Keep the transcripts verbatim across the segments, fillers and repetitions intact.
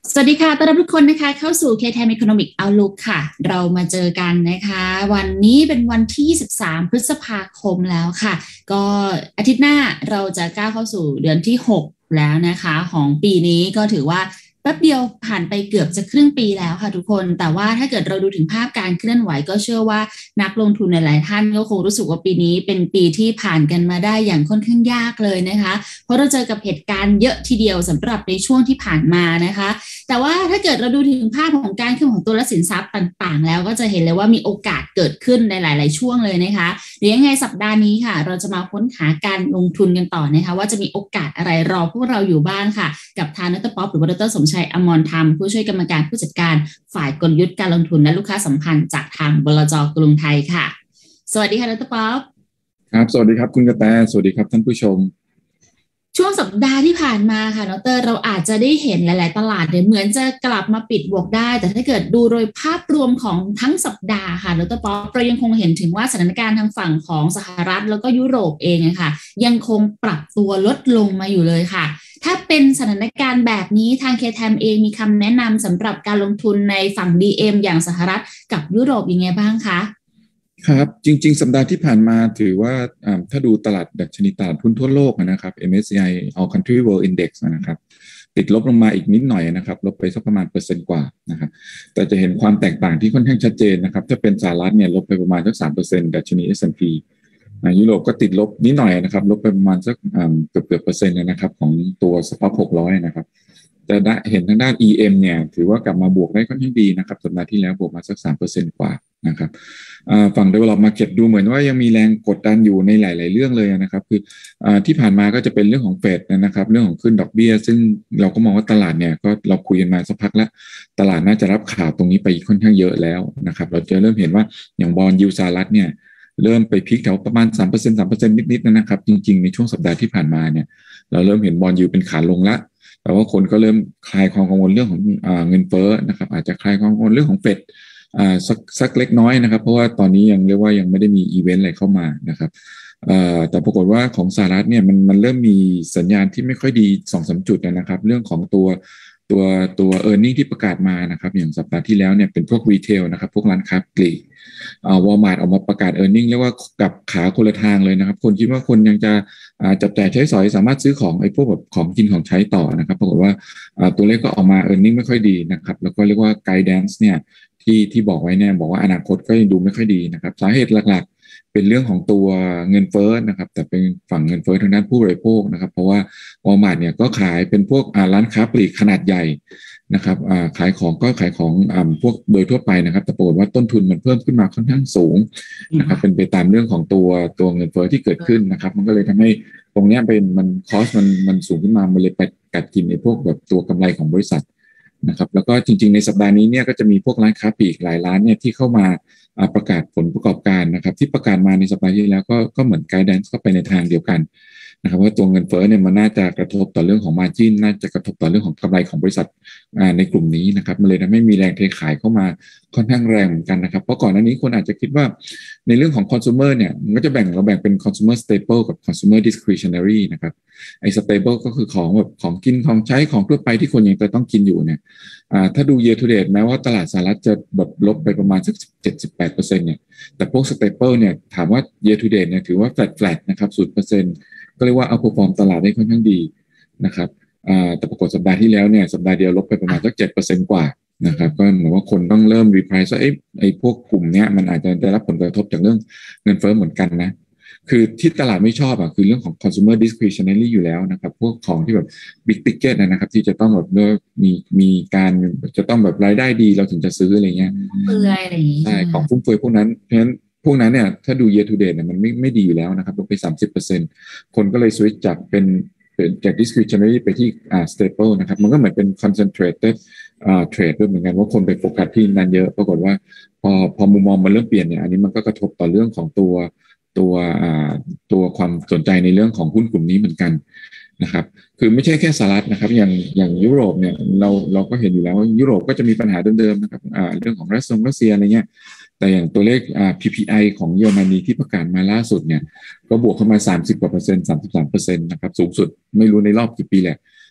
สวัสดีค่ะต้อนรับทุกคนนะคะเข้าสู่ K-Time Economic Outlook ค่ะ เรามาเจอกันนะคะวันนี้เป็นวันที่ยี่สิบสามพฤษภาคมแล้วค่ะก็อาทิตย์หน้าเราจะก้าวเข้าสู่เดือนที่หกแล้วนะคะของปีนี้ก็ถือว่าแป๊บเดียวผ่านไปเกือบจะครึ่งปีแล้วค่ะทุกคนแต่ว่าถ้าเกิดเราดูถึงภาพการเคลื่อนไหวก็เชื่อว่านักลงทุนหลายๆท่านก็คงรู้สึกว่าปีนี้เป็นปีที่ผ่านกันมาได้อย่างค่อนข้างยากเลยนะคะเพราะเราเจอกับเหตุการณ์เยอะทีเดียวสำหรับในช่วงที่ผ่านมานะคะ แต่ว่าถ้าเกิดเราดูถึงภาพของการขึ้นของตัวและสินทรัพย์ต่างๆแล้วก็จะเห็นเลยว่ามีโอกาสเกิดขึ้นในหลายๆช่วงเลยนะคะเดี๋ยวยังไงสัปดาห์นี้ค่ะเราจะมาค้นหาการลงทุนกันต่อนะคะว่าจะมีโอกาสอะไรรอพวกเราอยู่บ้างค่ะกับทางดรป๊อปหรือว่าดรสมชัยอมรธรรมผู้ช่วยกรรมการผู้จัดการฝ่ายกลยุทธ์การลงทุนและลูกค้าสัมพันธ์จากทางบลจ.กรุงไทยค่ะสวัสดีค่ะดรป๊อปครับสวัสดีครับคุณกระแตสวัสดีครับท่านผู้ชมช่วงสัปดาห์ที่ผ่านมาค่ะดรเราอาจจะได้เห็นหลายๆตลาดเนี่ยเหมือนจะกลับมาปิดบวกได้แต่ถ้าเกิดดูโดยภาพรวมของทั้งสัปดาห์ค่ะดรป๊อปเรายังคงเห็นถึงว่าสถานการณ์ทางฝั่งของสหรัฐแล้วก็ยุโรปเองอะค่ะยังคงปรับตัวลดลงมาอยู่เลยค่ะถ้าเป็นสถานการณ์แบบนี้ทาง เค ที เอ เอ็ม เองมีคำแนะนำสำหรับการลงทุนในฝั่ง ดี เอ็ม อย่างสหรัฐกับยุโรปยังไงบ้างคะครับจริงๆสัปดาห์ที่ผ่านมาถือว่าอ่าถ้าดูตลาดดัชนีตลาดหุ้นทั่วโลกนะครับ เอ็ม เอส ซี ไอ All Country World Index นะครับติดลบลงมาอีกนิดหน่อยนะครับลบไปสักประมาณเปอร์เซ็นต์กว่านะครับแต่จะเห็นความแตกต่างที่ค่อนข้างชัดเจนนะครับถ้าเป็นสหรัฐเนี่ยลบไปประมาณสักสามเปอร์เซ็นต์ดัชนี เอส แอนด์ พี อ่ายุโรปก็ติดลบนิดหน่อยนะครับลบไปประมาณสักเกือบเกือบเปอร์เซ็นต์นะครับของตัวสต็อกหกร้อยนะครับแต่เห็นทางด้าน อี เอ็ม เนี่ยถือว่ากลับมาบวกได้ค่อนข้างดีนะครับสัปดาห์ที่แล้วบวกมาสักสามเปอร์เซ็นต์กว่านะครับฝั่ง develop market ดูเหมือนว่ายังมีแรงกดดันอยู่ในหลายๆเรื่องเลยนะครับคือที่ผ่านมาก็จะเป็นเรื่องของเฟดนะครับเรื่องของขึ้นดอกเบี้ยซึ่งเราก็มองว่าตลาดเนี่ยก็เราคุยกันมาสักพักแล้วตลาดน่าจะรับข่าวตรงนี้ไปค่อนข้างเยอะแล้วนะครับเราจะเริ่มเห็นว่าอย่างบอนด์ยิลด์สหรัฐเนี่ยเริ่มไปพีคแถวประมาณ สามเปอร์เซ็นต์ สามเปอร์เซ็นต์ นิดๆนะครับจริงๆในช่วงสัปดาห์ที่ผ่านมาเนี่ยเราเริ่มเห็นบอนด์ยิลด์เป็นขาลงละแปลว่าคนก็เริ่มคลายความกังวลเรื่องของเงินเฟ้อนะครับอาจจะคลายความกังวลเรื่องของเฟดสักสักเล็กน้อยนะครับเพราะว่าตอนนี้ยังเรียกว่ายังไม่ได้มีอีเวนต์อะไรเข้ามานะครับแต่ปรากฏว่าของสหรัฐเนี่ยมันมันเริ่มมีสัญญาณที่ไม่ค่อยดี สองถึงสาม จุดนะครับเรื่องของตัวตัวตัว e a r n i n g ที่ประกาศมานะครับอย่างสัปดาห์ที่แล้วเนี่ยเป็นพวกรีเทลนะครับพวกร้านค้าปลีกวอลมาร์ทออกมาประกาศ e a r n i n g เรียกว่ากับขาคนละทางเลยนะครับคนคิดว่าคนยังจะจับจ่ายใช้สอยสามารถซื้อของไอ้พวกแบบของกินของใช้ต่อนะครับปรากฏว่าตัวเลขก็ออกมา e a r n i n g ไม่ค่อยดีนะครับแล้วก็เรียกว่า guidance เนี่ยที่ที่บอกไว้เนี่ยบอกว่าอนาคตก็ยังดูไม่ค่อยดีนะครับสาเหตุหลักๆเป็นเรื่องของตัวเงินเฟ้อนะครับแต่เป็นฝั่งเงินเฟ้อทางด้านผู้บริโภคนะครับเพราะว่าวอลมาร์ทเนี่ยก็ขายเป็นพวกร้านค้าปลีกขนาดใหญ่นะครับขายของก็ขายของพวกโดยทั่วไปนะครับแต่ปรากฏว่าต้นทุนมันเพิ่มขึ้นมาค่อนข้างสูงนะครับเป็นไปตามเรื่องของตัวตัวเงินเฟ้อที่เกิดขึ้นนะครับมันก็เลยทำให้ตรงนี้เป็นมันคอสมันมันสูงขึ้นมามันเลยไปกัดกินไอ้พวกแบบตัวกำไรของบริษัทนะครับแล้วก็จริงๆในสัปดาห์นี้เนี่ยก็จะมีพวกร้านค้าปลีกหลายร้านเนี่ยที่เข้ามาประกาศผลประกอบการนะครับที่ประกาศมาในสัปดาห์ที่แล้วก็ก็เหมือนไกด์แดนซ์ก็ไปในทางเดียวกันนะครับว่าตัวเงินเฟ้อเนี่ยมันน่าจะกระทบต่อเรื่องของ margin น่าจะกระทบต่อเรื่องของกำไรของบริษัทในกลุ่มนี้นะครับมันเลยทำให้มีแรงเทขายเข้ามาค่อนข้างแรงเหมือนกันนะครับเพราะก่อนหน้านี้คนอาจจะคิดว่าในเรื่องของ consumer เนี่ยมันก็จะแบ่งเราแบ่งเป็น consumer staple กับ consumer discretionary นะครับไอ้ stable ก็คือของแบบของกินของใช้ของทั่วไปที่คนยังจะต้องกินอยู่เนี่ยถ้าดู year to date แม้ว่าตลาดสหรัฐจะแบบลบไปประมาณสัก เจ็ดสิบแปดเปอร์เซ็นต์ เนี่ยแต่พวก staple เนี่ยถามว่า year to date เนี่ยถือว่า flat flat นะครับ ศูนย์เปอร์เซ็นต์ก็เรียกว่าเอาพอฟอร์มตลาดได้ค่อนข้างดีนะครับแต่ปรากฏสัปดาห์ที่แล้วเนี่ยสัปดาห์เดียวลบไปประมาณสัก เจ็ดเปอร์เซ็นต์ กว่านะครับก็เหมือนว่าคนต้องเริ่มรีไพรซ์ว่าไอ้ไอ้พวกกลุ่มเนี้ยมันอาจจะได้รับผลกระทบจากเรื่องเงินเฟ้อเหมือนกันนะคือที่ตลาดไม่ชอบอ่ะคือเรื่องของ consumer discretionary อยู่แล้วนะครับพวกของที่แบบ big ticket นะครับที่จะต้องแบบมีมีการจะต้องแบบรายได้ดีเราถึงจะซื้ออะไรเงี้ยเปื่อยอะไรอย่างงี้ใช่ของฟุ่มเฟือยพวกนั้นเพราะฉะนั้นพวกนั้นเนี่ยถ้าดู year to date เนี่ยมันไม่ไม่ดีอยู่แล้วนะครับลงไป สามสิบเปอร์เซ็นต์ คนก็เลย switch จากเป็นจาก discretionary ไปที่อ่า staple นะครับมันก็เหมือนเป็น concentrated อ่า trade ด้วยเหมือนกันว่าคนไปโฟกัสที่นั้นเยอะปรากฏว่าพอพอมุมมองมันเริ่มเปลี่ยนเนี่ยอันนี้มันก็กระทบต่อเรื่องของตัวตัวอ่าตัวความสนใจในเรื่องของหุ้นกลุ่มนี้เหมือนกันนะครับคือไม่ใช่แค่สหรัฐนะครับอย่างอย่างยุโรปเนี่ยเราเราก็เห็นอยู่แล้วว่ายุโรปก็จะมีปัญหาเดิมๆนะครับอ่าเรื่องของรัสเซียรัสเซียอะไรเงี้ยแต่อย่างตัวเลขอ่า พี พี ไอ ของเยอรมนีที่ประกาศมาล่าสุดเนี่ยก็บวกเข้ามาสามสิบกว่าเปอร์เซ็นต์ สามสิบสามเปอร์เซ็นต์นะครับสูงสุดไม่รู้ในรอบกี่ปีแหละ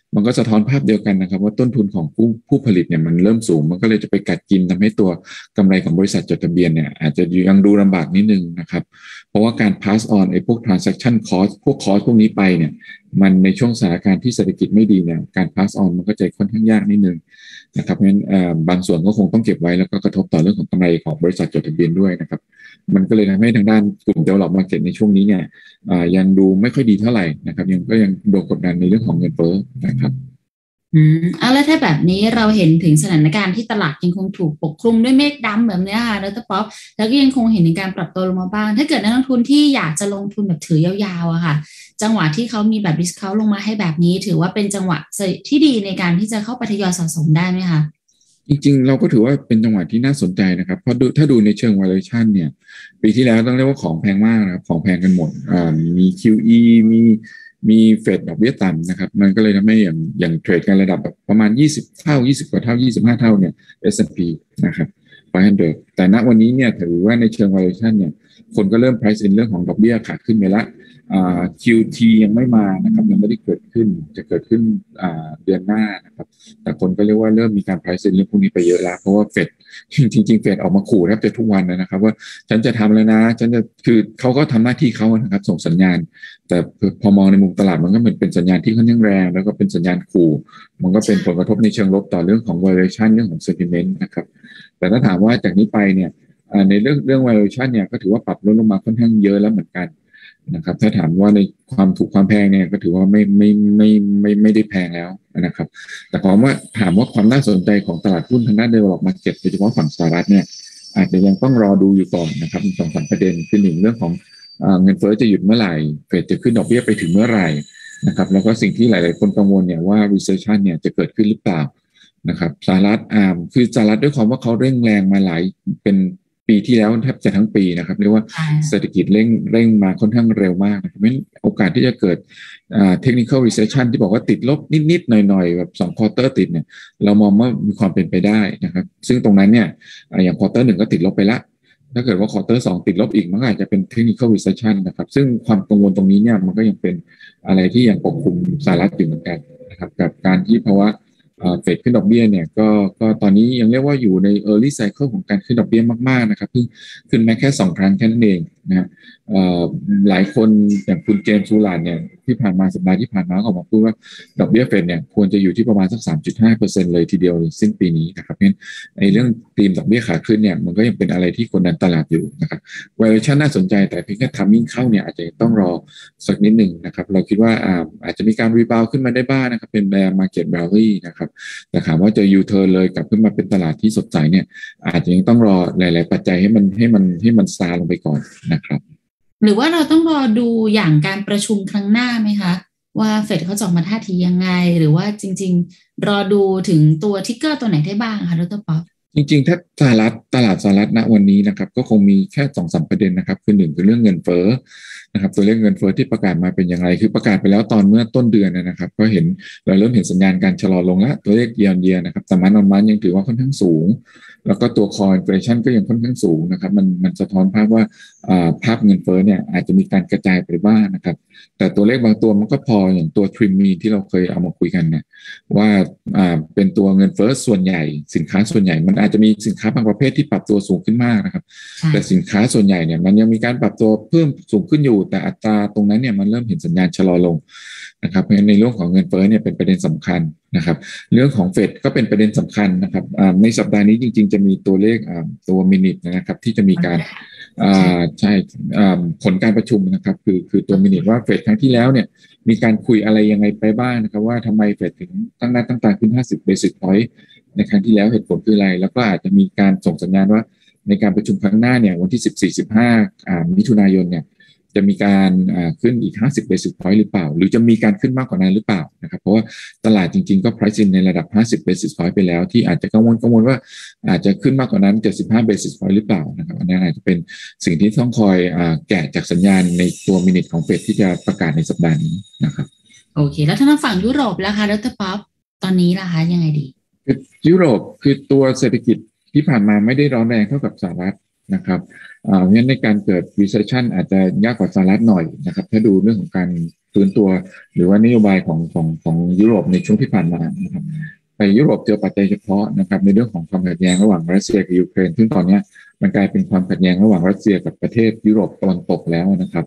มันก็สะท้อนภาพเดียวกันนะครับว่าต้นทุนของผู้ผู้ผลิตเนี่ยมันเริ่มสูงมันก็เลยจะไปกัดกินทำให้ตัวกำไรของบริษัทจดทะเบียนเนี่ยอาจจะยังดูลำบากนิดนึงนะครับเพราะว่าการ pass on ไอ้พวก transaction cost พวก cost พวกนี้ไปเนี่ยมันในช่วงสถานการณ์ที่เศรษฐกิจไม่ดีเนี่ยการ pass on มันก็จะค่อนข้างยากนิดนึงนะครับงั้นบางส่วนก็คงต้องเก็บไว้แล้วก็กระทบต่อเรื่องของกำไรของบริษัทจดทะเบียนด้วยนะครับมันก็เลยทำให้ทางด้านกลุ่ม develop market ในช่วงนี้เนี่ยยังดูไม่ค่อยดีเท่าไหร่นะครับยังก็ยังโดนกดดันในเรื่องของเงินเฟ้อนะครับอืมอ่ะแล้วถ้าแบบนี้เราเห็นถึงสถานการณ์ที่ตลาดยังคงถูกปกคลุมด้วยเมฆดำแบบนี้ค่ะดร.ป๊อปแล้วก็ยังคงเห็นในการปรับตัวลงมาบ้างถ้าเกิดนักลงทุนที่อยากจะลงทุนแบบถือยาวๆอะค่ะจังหวะที่เขามีแบบดิสเคาท์ลงมาให้แบบนี้ถือว่าเป็นจังหวะที่ดีในการที่จะเข้าไปทยอยสะสมได้ไหมคะจริงๆเราก็ถือว่าเป็นจังหวะที่น่าสนใจนะครับเพราะถ้าดูในเชิง valuation เนี่ยปีที่แล้วต้องเรียกว่าของแพงมากนะครับของแพงกันหมดมี คิว อี มีมีเฟดดอกเบี้ยต่ำนะครับมันก็เลยทำให้อย่างอย่างเทรดกันระดับแบบประมาณยี่สิบเท่ายี่สิบกว่าเท่ายี่สิบห้าเท่าเนี่ย เอส แอนด์ พี นะครับไฟว์ฮันเดรดแต่ณวันนี้เนี่ยถือว่าในเชิง valuation เนี่ยคนก็เริ่ม price in เรื่องของดอกเบี้ยขาขึ้นไปละคิว ที ยังไม่มานะครับยังไม่ได้เกิดขึ้นจะเกิดขึ้นเดือนหน้านะครับแต่คนก็เรียกว่าเริ่มมีการ price in เรื่องพวกนี้ไปเยอะแล้วเพราะว่าเฟดจริงๆเฟดออกมาขู่แทบจะทุกวันนะครับว่าฉันจะทำแล้วนะฉันจะคือเขาก็ทำหน้าที่เขานะครับส่งสัญญาณแต่พอมองในมุมตลาดมันก็เหมือนเป็นสัญญาณที่ค่อนข้างแรงแล้วก็เป็นสัญญาณขู่มันก็เป็นผลกระทบในเชิงลบต่อเรื่องของ valuation เรื่องของ sentiment นะครับแต่ถ้าถามว่าจากนี้ไปเนี่ยในเรื่องเรื่อง valuation เนี่ยก็ถือว่าปรับลดลงมาค่อนข้างเยอะแล้วเหมือนกันนะครับถ้าถามว่าในความถูกความแพงเนี่ยก็ถือว่าไม่ไม่ไม่ไม่ไม่ได้แพงแล้วนะครับแต่ผมว่าถามว่าความน่าสนใจของตลาดหุ้นทางด้าน developed market โดยเฉพาะฝั่งสหรัฐเนี่ยอาจจะยังต้องรอดูอยู่ก่อนนะครับมีสองสามประเด็นคือหนึ่งเรื่องของเงินเฟ้อจะหยุดเมื่อไหร่เฟดจะขึ้นดอกเบี้ยไปถึงเมื่อไหร่นะครับแล้วก็สิ่งที่หลายๆคนกังวลเนี่ยว่า recession เนี่ยจะเกิดขึ้นหรือเปล่านะครับสหรัฐอ่าคือสหรัฐด้วยความว่าเขาเร่งแรงมาหลายเป็นปีที่แล้วแทบจะทั้งปีนะครับเรียกว่าเศรษฐกิจเร่งเร่งมาค่อนข้างเร็วมากนะครับเพราะฉะนั้นโอกาสที่จะเกิดอ่า technical recession ที่บอกว่าติดลบนิดๆหน่อยๆแบบสอง quarter ติดเนี่ยเรามองว่ามีความเป็นไปได้นะครับซึ่งตรงนั้นเนี่ยอย่าง quarter หนึ่งก็ติดลบไปละถ้าเกิดว่า quarter สองติดลบอีกมันก็อาจจะเป็น technical recession นะครับซึ่งความกังวลตรงนี้เนี่ยมันก็ยังเป็นอะไรที่ยังปกคลุมสหรัฐอยู่เหมือนกันนะครับกับการที่ภาวะเฟดขึ้นดอกเบี้ยเนี่ยก็ก็ตอนนี้ยังเรียกว่าอยู่ใน early cycle ของการขึ้นดอกเบี้ยมากๆนะครับเพิ่งขึ้นมาแค่สองครั้งแค่นั้นเองนะหลายคนอย่างคุณเจมส์ซูลานเนี่ยที่ผ่านมาสัปดาห์ที่ผ่านมาออกมาพูดว่าดอกเบี้ยเฟดเนี่ยควรจะอยู่ที่ประมาณสัก สามจุดห้าเปอร์เซ็นต์ เลยทีเดียวสิ้นปีนี้นะครับเพราะฉะนั้นในเรื่องธีมดอกเบี้ยขาขึ้นเนี่ยมันก็ยังเป็นอะไรที่กดดันตลาดอยู่นะครับ valuation น่าสนใจแต่เพียงแค่ timing เข้าเนี่ยอาจจะต้องรอสักนิดหนึ่งนะครับเราคิดว่าอาอาจจะมีการรีบาวขึ้นมาได้บ้าง นะครับเป็น bear market rally นะครับแต่ถามว่าจะ U-turn เลยกลับขึ้นมาเป็นตลาดที่สดใสเนี่ยอาจจะยังต้องรอหลายๆปัจจัยให้มันให้มันให้มันซาลงไปก่อนนะครับหรือว่าเราต้องรอดูอย่างการประชุมครั้งหน้าไหมคะว่าเฟดเขาจะออกมาท่าทียังไงหรือว่าจริงๆรอดูถึงตัวทิกเกอร์ตัวไหนได้บ้างคะดร.ป๊อปจริงๆถ้าสหรัฐตลาดสหรัฐณวันนี้นะครับก็คงมีแค่สองสามประเด็นนะครับคือหนึ่งคือเรื่องเงินเฟ้อนะครับตัวเลขเงินเฟ้อที่ประกาศมาเป็นอย่างไรคือประกาศไปแล้วตอนเมื่อต้นเดือนนะครับก็เห็นเราเริ่มเห็นสัญญาณการชะลอลงแล้วตัวเลขเยียร์เยียนะครับแต่มันนอนมันยังถือว่าค่อนข้างสูงแล้วก็ตัวคออินเฟลชันก็ยังค่อนข้างสูงนะครับมันมันสะท้อนภาพว่าภาพเงินเฟ้อเนี่ยอาจจะมีการกระจายไปบ้างนะครับแต่ตัวเลขบางตัวมันก็พออย่างตัวทริมมีที่เราเคยเอามาคุยกันเนี่ยว่าเป็นตัวเงินเฟ้อส่วนใหญ่สินค้าส่วนใหญ่มันอาจจะมีสินค้าบางประเภทที่ปรับตัวสูงขึ้นมากนะครับแต่สินค้าส่วนใหญ่เนี่ยมันยังมีการปรับตัวเพิ่มสูงขึ้นอยู่แต่อัตราตรงนั้นเนี่ยมันเริ่มเห็นสัญญาณชะลอลงนะครับเพราะฉะนั้นในเรื่องของเงินเฟ้อเนี่ยเป็นประเด็นสำคัญนะครับเรื่องของเฟดก็เป็นประเด็นสำคัญนะครับในสัปดาห์นี้จริงๆจะมีตัวเลขตัวมินิทนะครับที่จะมีการใช่ผลการประชุมนะครับคือคือตัวมินิทว่าเฟดครั้งที่แล้วเนี่ยมีการคุยอะไรยังไงไปบ้างนะครับว่าทำไมเฟดถึงตั้งหน้าตั้งตาขึ้นห้าสิบ basis point ในครั้งที่แล้วเหตุผลคืออะไรแล้วก็อาจจะมีการส่งสัญญาณว่าในการประชุมครั้งหน้าเนี่ยวันที่สิบสี่ สิบห้ามิถุนายนเนี่ยจะมีการขึ้นอีกห้าสิบ basis point หรือเปล่าหรือจะมีการขึ้นมากกว่านั้นหรือเปล่านะครับเพราะว่าตลาดจริงๆก็ price in ในระดับห้าสิบ basis point ไปแล้วที่อาจจะกังวลกังวลว่าอาจจะขึ้นมากกว่านั้นเจ็ดสิบห้า basis point หรือเปล่านะครับอันนี้อาจจะเป็นสิ่งที่ต้องคอยแกะจากสัญญาณในตัวมินิทของเฟดที่จะประกาศในสัปดาห์นี้นะครับโอเคแล้วถ้าทางฝั่งยุโรปล่ะคะดร.ป๊อปตอนนี้ล่ะคะยังไงดียุโรปคือตัวเศรษฐกิจที่ผ่านมาไม่ได้ร้อนแรงเท่ากับสหรัฐนะครับอ่าเพราะฉะนั้นในการเกิด recession อาจจะยากกว่าสหรัฐหน่อยนะครับถ้าดูเรื่องของการฟื้นตัวหรือว่านโยบายของของของยุโรปในช่วงที่ผ่านมานะครับแต่ยุโรปเจอปัจจัยเฉพาะนะครับในเรื่องของความขัดแย้งระหว่างรัสเซียกับยูเครนซึ่งตอนนี้มันกลายเป็นความขัดแย้งระหว่างรัสเซียกับประเทศยุโรปตะวันตกแล้วนะครับ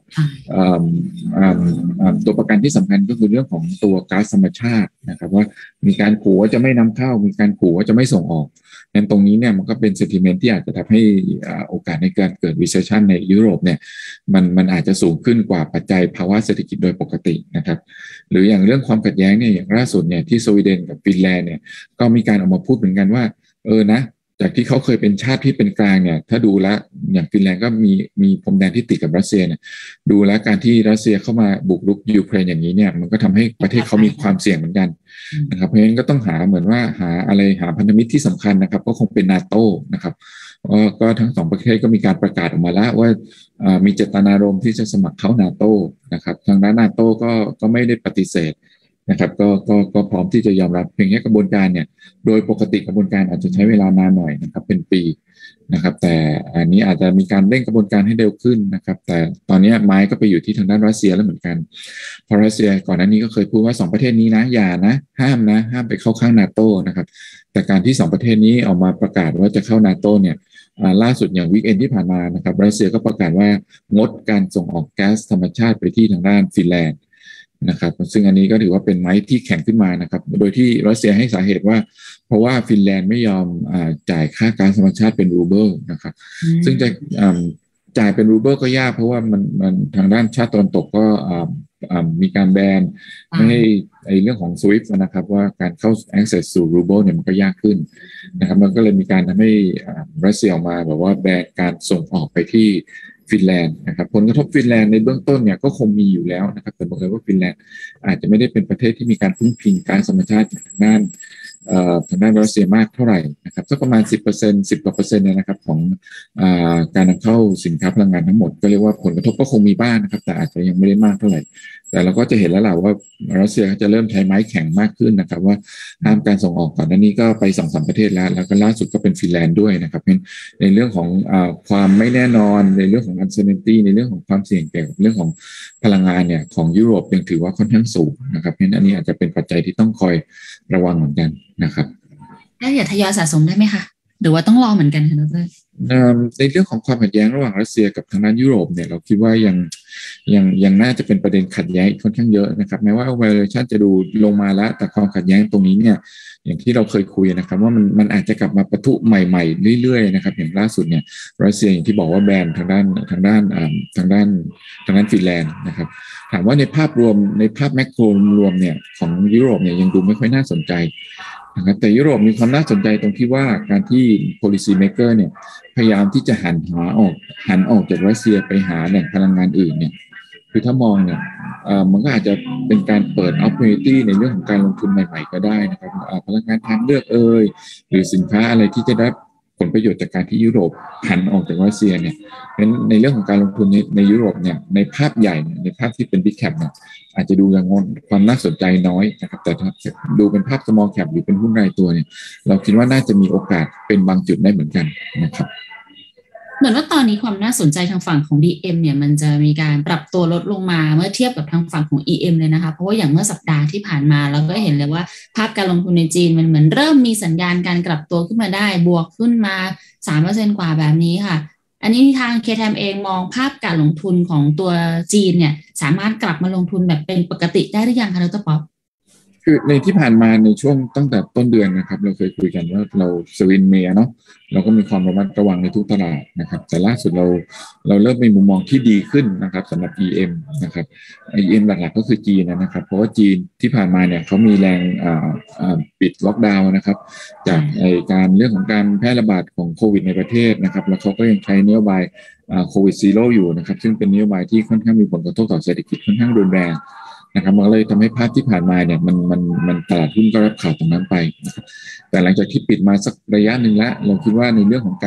ตัวประกันที่สำคัญก็คือเรื่องของตัวก๊าซธรรมชาตินะครับว่ามีการขู่ว่าจะไม่นำเข้ามีการขู่ว่าจะไม่ส่งออกงั้นตรงนี้เนี่ยมันก็เป็น sentiment ที่อาจจะทำให้โอกาสในการเกิด recession ในยุโรปเนี่ยมันมันอาจจะสูงขึ้นกว่าปัจจัยภาวะเศรษฐกิจโดยปกตินะครับหรืออย่างเรื่องความขัดแย้งเนี่ยอย่างล่าสุดเนี่ยที่สวีเดนกับฟินแลนด์เนี่ยก็มีการออกมาพูดเหมือนกันว่าเออนะจากที่เขาเคยเป็นชาติที่เป็นกลางเนี่ยถ้าดูแลอย่างฟินแลนด์ก็มีมีพรมแดนที่ติดกับรัสเซียเนี่ยดูแลการที่รัสเซียเข้ามาบุกรุกยูเครนอย่างนี้เนี่ยมันก็ทำให้ประเทศเขามีความเสี่ยงเหมือนกันนะครับเพราะฉะนั้นก็ต้องหาเหมือนว่าหาอะไรหาพันธมิตรที่สำคัญนะครับก็คงเป็นนาโต้นะครับก็ทั้งสองประเทศก็มีการประกาศออกมาแล้วว่ามีเจตนารมณ์ที่จะสมัครเข้านาโต้นะครับทางด้านนาโต้ก็ก็ไม่ได้ปฏิเสธนะครับก็ก็ก็พร้อมที่จะยอมรับเพียงแค่กระบวนการเนี่ยโดยปกติกระบวนการอาจจะใช้เวลานานหน่อยนะครับเป็นปีนะครับแต่อันนี้อาจจะมีการเร่งกระบวนการให้เร็วขึ้นนะครับแต่ตอนนี้ไม้ก็ไปอยู่ที่ทางด้านรัสเซียแล้วเหมือนกันเพราะรัสเซียก่อนหน้านี้ก็เคยพูดว่าสองประเทศนี้นะอย่านะห้ามนะห้ามไปเข้าข้างนาโต้นะครับแต่การที่สองประเทศนี้ออกมาประกาศว่าจะเข้านาโต้เนี่ยล่าสุดอย่างวีคเอนที่ผ่านมานะครับรัสเซียก็ประกาศว่างดการส่งออกแก๊สธรรมชาติไปที่ทางด้านฟินแลนด์นะครับซึ่งอันนี้ก็ถือว่าเป็นไม้ที่แข็งขึ้นมานะครับโดยที่รัสเซียให้สาเหตุว่าเพราะว่าฟินแลนด์ไม่ยอมอ่าจ่ายค่าก๊าซธรรมชาติเป็นรูเบิลนะครับซึ่งจะจ่ายเป็นรูเบิลก็ยากเพราะว่ามันมันทางด้านชาติตะวันตกก็มีการแบนไม่ให้ไอเรื่องของ สวิฟต์ นะครับว่าการเข้า access สู่รูเบิลเนี่ยมันก็ยากขึ้นนะครับมันก็เลยมีการทำให้รัสเซียออกมาแบบว่าแบนการส่งออกไปที่ฟินแลนด์นะครับผลกระทบฟินแลนด์ในเบื้องต้นเนี่ยก็คงมีอยู่แล้วนะครับแต่บอกเลยว่าฟินแลนด์อาจจะไม่ได้เป็นประเทศที่มีการพึ่งพิงก๊าซธรรมชาติทางด้านทางด้านรัสเซียมากเท่าไหร่นะครับสักประมาณ สิบเปอร์เซ็นต์ สิบกว่าเปอร์เซ็นต์เนี่ยนะครับของการนำเข้าสินค้าพลังงานทั้งหมดก็เรียกว่าผลกระทบก็คงมีบ้างนะครับแต่อาจจะยังไม่ได้มากเท่าไหร่แต่เราก็จะเห็นแล้วแหละว่ารัสเซียจะเริ่มใช้ไม้แข็งมากขึ้นนะครับว่าห้ามการส่งออกก่อนหน้านี้ก็ไป สองสาม ประเทศแล้วแล้วก็ล่าสุดก็เป็นฟินแลนด์ด้วยนะครับเพราะในเรื่องของอ่าความไม่แน่นอนในเรื่องของ uncertainty ในเรื่องของความเสี่ยงเกี่ยวกับเรื่องของพลังงานเนี่ยของยุโรปยังถือว่าค่อนข้างสูงนะครับเพราะฉะนั้นอันนี้อาจจะเป็นปัจจัยที่ต้องคอยระวังเหมือนกันนะครับถ้าอยากทยอยสะสมได้ไหมคะหรือว่าต้องรอเหมือนกันคะดร. ในเรื่องของความขัดแย้งระหว่างรัสเซียกับทางด้านยุโรปเนี่ยเราคิดว่ายังยังยังน่าจะเป็นประเด็นขัดแย้งค่อนข้างเยอะนะครับแม้ว่า valuation จะดูลงมาแล้วแต่ความขัดแย้งตรงนี้เนี่ยอย่างที่เราเคยคุยนะครับว่ามันมันอาจจะกลับมาปะทุใหม่ๆเรื่อยๆนะครับอย่างล่าสุดเนี่ยรัสเซียอย่างที่บอกว่าแบนทางด้านทางด้านทางด้านทางด้านฟินแลนด์นะครับถามว่าในภาพรวมในภาพแมกโรรวมเนี่ยของยุโรปเนี่ยยังดูไม่ค่อยน่าสนใจนะครับแต่ยุโรปมีความน่าสนใจตรงที่ว่าการที่ policy maker เนี่ยพยายามที่จะหันหาออกหันออกจากรัสเซียไปหาแหล่งพลังงานอื่นเนี่ยคือถ้ามองเนี่ยมันก็อาจจะเป็นการเปิด opportunity ในเรื่องของการลงทุนใหม่ๆก็ได้นะครับพลังงานทางเลือกเอ่ยหรือสินค้าอะไรที่จะได้ผลประโยชน์จากการที่ยุโรปหันออกจากรัสเซียเนี่ยเป็นในเรื่องของการลงทุนในในยุโรปเนี่ยในภาพใหญ่ในภาพที่เป็น big cap เนี่ยอาจจะดูยังงนความน่าสนใจน้อยนะครับแต่ถ้าดูเป็นภาพ small cap หรือเป็นหุ้นรายตัวเนี่ยเราคิดว่าน่าจะมีโอกาสเป็นบางจุดได้เหมือนกันนะครับเหมือนว่าตอนนี้ความน่าสนใจทางฝั่งของ ดี เอ็ม เนี่ยมันจะมีการปรับตัวลดลงมาเมื่อเทียบกับทางฝั่งของ อี เอ็ม เลยนะคะเพราะว่าอย่างเมื่อสัปดาห์ที่ผ่านมาเราก็เห็นเลยว่าภาพการลงทุนในจีนมันเหมือนเริ่มมีสัญญาณการกลับตัวขึ้นมาได้บวกขึ้นมา สามเปอร์เซ็นต์ กว่าแบบนี้ค่ะอันนี้ทาง เค ที เอ เอ็ม เองมองภาพการลงทุนของตัวจีนเนี่ยสามารถกลับมาลงทุนแบบเป็นปกติได้หรือยังคะดร.ป๊อปคือในที่ผ่านมาในช่วงตั้งแต่ต้นเดือนนะครับเราเคยคุยกันว่าเราสวินเมียเนาะเราก็มีความระมัดระวังในทุกตลาดนะครับแต่ล่าสุดเราเราเริ่มมีมุมมองที่ดีขึ้นนะครับสำหรับ อี เอ็ม นะครับ อี เอ็ม หลักๆก็คือจีนนะครับเพราะว่าจีนที่ผ่านมาเนี่ยเขามีแรงปิดล็อกดาวน์นะครับจากการเรื่องของการแพร่ระบาดของโควิดในประเทศนะครับแล้วเขาก็ยังใช้นโยบายโควิดซีโร่อยู่นะครับซึ่งเป็นนโยบายที่ค่อนข้างมีผลกระทบต่อเศรษฐกิจค่อนข้างรุนแรงนะครับมันเลยทำให้ภาพที่ผ่านมาเนี่ยมันมันมันตลาดหุ้นก็รับข่าวตรงนั้นไปนะครับแต่หลังจากที่ปิดมาสักระยะหนึ่งแล้วเราคิดว่าในเรื่องของการ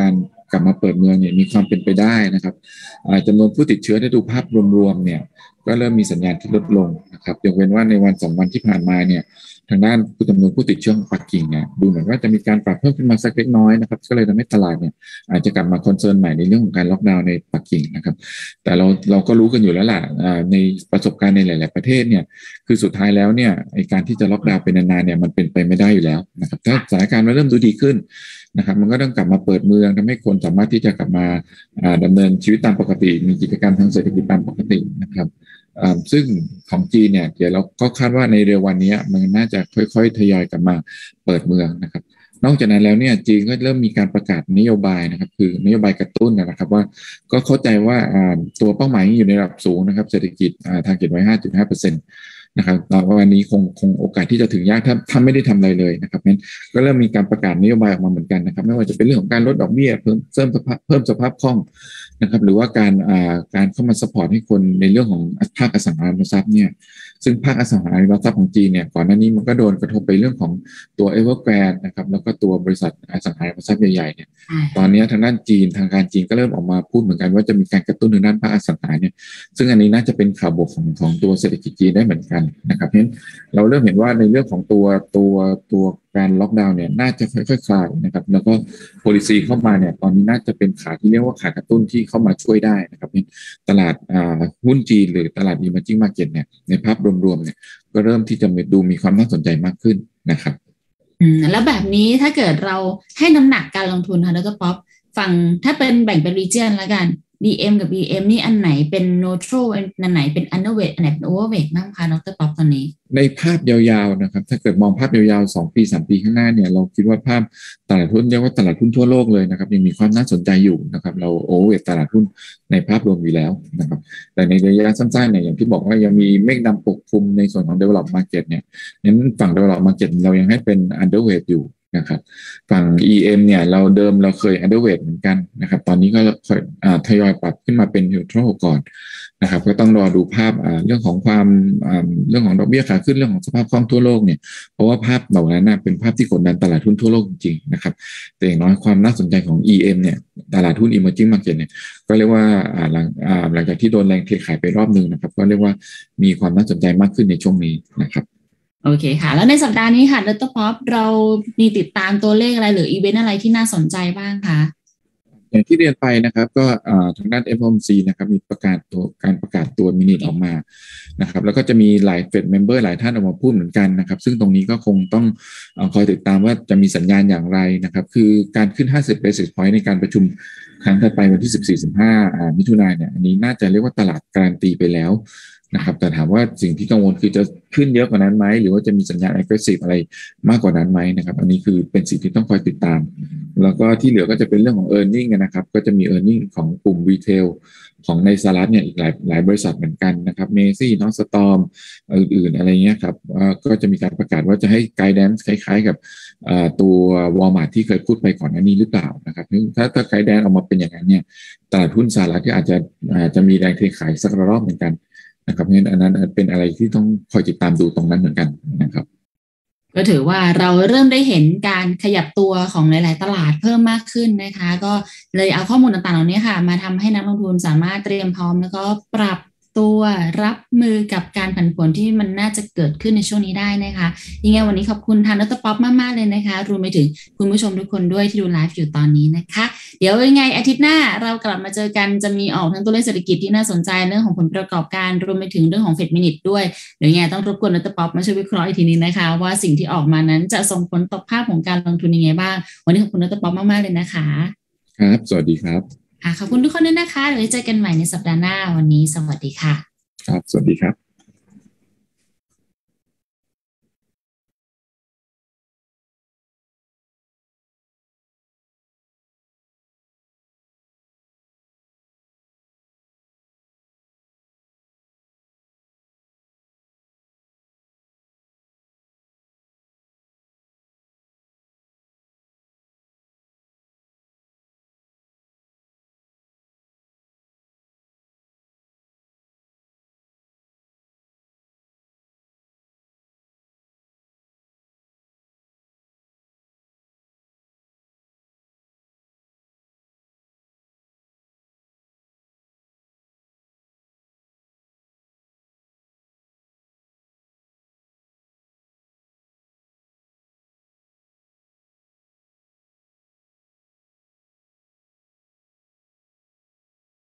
กลับมาเปิดเมืองเนี่ยมีความเป็นไปได้นะครับจำนวนผู้ติดเชื้อได้ดูภาพรวมๆเนี่ยก็เริ่มมีสัญญาณที่ลดลงนะครับยกเว้นว่าในวันสองวันที่ผ่านมาเนี่ยทางด้านผู้จำนวนผู้ติดเชื้อของปักกิ่งเนี่ยดูเหมือนว่าจะมีการปรับเพิ่มขึ้นมาสักเล็กน้อยนะครับก็เลยทำให้ตลาดเนี่ยอาจจะกลับมาคอนเซิร์นใหม่ในเรื่องของการล็อกดาวน์ในปักกิ่งนะครับแต่เราเราก็รู้กันอยู่แล้วล่ะในประสบการณ์ในหลายๆประเทศเนี่ยคือสุดท้ายแล้วเนี่ยไอการที่จะล็อกดาวน์เป็นนานๆเนี่ยมันเป็นไปไม่ได้อยู่แล้วนะครับถ้าสถานการณ์มันเริ่มดูดีขึ้นนะครับมันก็ต้องกลับมาเปิดเมืองทำให้คนสามารถที่จะกลับมาดำเนินชีวิตตามปกติมีกิจกรรมทางเศรษฐกิจตามปกตินะครับซึ่งของจีนเนี่ยเดี๋ยวเราก็คาดว่าในเร็ววันนี้มันน่าจะค่อยๆทยอยกลับมาเปิดเมืองนะครับนอกจากนั้นแล้วเนี่ยจีนก็เริ่มมีการประกาศนโยบายนะครับคือนโยบายกระตุ้นนะครับว่าก็เข้าใจว่าตัวเป้าหมายอยู่ในระดับสูงนะครับเศรษฐกิจทางเก็ตไว้ ห้าจุดห้าเปอร์เซ็นต์ นะครับวันนี้คงคงโอกาสที่จะถึงยากถ้าถ้าไม่ได้ทำอะไรเลยนะครับนั้นก็เริ่มมีการประกาศนโยบายออกมาเหมือนกันนะครับไม่ว่าจะเป็นเรื่องของการลดดอกเบี้ยเพิ่มเพิ่มสภาพเพิ่มสภาพคล่องนะครับหรือว่าการอ่าการเข้ามาซัพพอร์ตให้คนในเรื่องของภาคอสังหาริมทรัพย์เนี่ยซึ่งภาคอสังหาริมทรัพย์ของจีนเนี่ยก่อนหน้านี้มันก็โดนกระทบไปเรื่องของตัว Evergrande นะครับแล้วก็ตัวบริษัทอสังหาริมทรัพย์ใหญ่ๆเนี่ยตอนนี้ทางด้านจีนทางการจีนก็เริ่มออกมาพูดเหมือนกันว่าจะมีการกระตุ้นทางด้านภาคอสังหาเนี่ยซึ่งอันนี้น่าจะเป็นข่าวบวกของของตัวเศรษฐกิจจีนได้เหมือนกันนะครับเพราะฉะนั้นเราเริ่มเห็นว่าในเรื่องของตัวตัวตัวการล็อกดาวน์เนี่ยน่าจะค่อยๆคลายนะครับแล้วก็ policy เข้ามาเนี่ยตอนนี้น่าจะเป็นขาที่เรียกว่าขากระตุ้นที่เข้ามาช่วยได้นะครับตลาดหุ้นจีนหรือตลาด emerging market เนี่ยในภาพรวมๆเนี่ยก็เริ่มที่จะดูมีความน่าสนใจมากขึ้นนะครับอืมแล้วแบบนี้ถ้าเกิดเราให้น้ำหนักการลงทุนค่ะดร.ป๊อปฝั่งถ้าเป็นแบ่งเป็น region แล้วกัน ดี เอ็ม กับ บี เอ็ม นี่อันไหนเป็น neutral อันไหนเป็น underweight อันไหนเป็น overweight บ้างคะดร.ป๊อปตอนนี้ในภาพยาวๆนะครับถ้าเกิดมองภาพยาวๆสองปีสามปีข้างหน้าเนี่ยเราคิดว่าภาพตลาดหุ้นเรียกว่าตลาดหุ้นทั่วโลกเลยนะครับยังมีความน่าสนใจอยู่นะครับเราโอเวอร์ตลาดหุ้นในภาพรวมอยู่แล้วนะครับแต่ในระยะสั้นๆเนี่ยอย่างที่บอกว่ายังมีเมฆดำปกคลุมในส่วนของ develop market เนี่ยนั้นฝั่ง develop market เรายังให้เป็น underweight อยู่นะครับฝั่ง อี เอ็ม เนี่ยเราเดิมเราเคย underweight เหมือนกันนะครับตอนนี้ก็ทยอยปรับขึ้นมาเป็น neutral ก่อนนะครับก็ต้องรอดูภาพเรื่องของความเรื่องของดอกเบี้ยขาขึ้นเรื่องของสภาพคล่องทั่วโลกเนี่ยเพราะว่าภาพเหล่านั้นเป็นภาพที่กดดันตลาดหุ้นทั่วโลกจริงๆนะครับแต่อย่างน้อยความน่าสนใจของ อี เอ็ม เนี่ยตลาดหุ้น emerging market เนี่ยก็เรียกว่าหลังหลังจากที่โดนแรงเทขายไปรอบนึงนะครับก็เรียกว่ามีความน่าสนใจมากขึ้นในช่วงนี้นะครับโอเคค่ะแล้วในสัปดาห์นี้ค่ะดร.ป๊อปเรามีติดตามตัวเลขอะไรหรืออีเวนต์อะไรที่น่าสนใจบ้างคะอย่างที่เรียนไปนะครับก็ทางด้าน เอฟ โอ เอ็ม ซี นะครับมีประกาศตัวการประกาศตัวมินิออกมานะครับแล้วก็จะมีหลายเฟดเมมเบอร์หลายท่านออกมาพูดเหมือนกันนะครับซึ่งตรงนี้ก็คงต้องคอยติดตามว่าจะมีสัญญาณอย่างไรนะครับคือการขึ้นห้าสิบ basis point ในการประชุมครั้งถัดไปวันที่ สิบสี่ สิบห้า มิถุนายนเนี่ยอันนี้น่าจะเรียกว่าตลาดการันตีไปแล้วนะครับแต่ถามว่าสิ่งที่กังวลคือจะขึ้นเยอะกว่านั้นไหมหรือว่าจะมีสัญญาณ aggressive อะไรมากกว่านั้นไหมนะครับอันนี้คือเป็นสิ่งที่ต้องคอยติดตามแล้วก็ที่เหลือก็จะเป็นเรื่องของ earning นะครับก็จะมี earning ของกลุ่ม retail ของในสหรัฐเนี่ยอีกหลายหลายบริษัทเหมือนกันนะครับเมซี่นอสตอมอื่นๆอะไรเงี้ยครับก็จะมีการประกาศว่าจะให้ guidance คล้ายๆกับตัว Walmart ที่เคยพูดไปก่อนหน้านี้หรือเปล่านะครับถ้าถ้า guidance ออกมาเป็นอย่างนั้นเนี่ยตลาดหุ้นสหรัฐที่อาจจะอาจจะมีแรงเทขายสักรอบเหมือนกันนะครับเพราะฉะนั้นอันนั้นเป็นอะไรที่ต้องคอยติดตามดูตรงนั้นเหมือนกันนะครับก็ถือว่าเราเริ่มได้เห็นการขยับตัวของหลายๆตลาดเพิ่มมากขึ้นนะคะก็เลยเอาข้อมูลต่างๆเหล่านี้ค่ะมาทำให้นักลงทุนสามารถเตรียมพร้อมแล้วก็ปรับตัวรับมือกับการผันผวนที่มันน่าจะเกิดขึ้นในช่วงนี้ได้นะคะยังไงวันนี้ขอบคุณทางดร.ป๊อปมากๆเลยนะคะรวมไปถึงคุณผู้ชมทุกคนด้วยที่ดูไลฟ์อยู่ตอนนี้นะคะเดี๋ยวยังไงอาทิตย์หน้าเรากลับมาเจอกันจะมีออกทั้งตัวเลขเศรษฐกิจที่น่าสนใจเรื่องของผลประกอบการรวมไปถึงเรื่องของเฟดมินิทด้วยเดี๋ยวยังไงต้องรบกวนดร.ป๊อปมาช่วยวิเคราะห์อีกทีนึงนะคะว่าสิ่งที่ออกมานั้นจะส่งผลต่อภาพของการลงทุนยังไงบ้างวันนี้ขอบคุณดร.ป๊อปมากๆเลยนะคะครับสวัสดีครับขอบคุณทุกคนด้วยนะคะเดี๋ยวเจอกันใหม่ในสัปดาห์หน้าวันนี้สวัสดีค่ะครับสวัสดีครับ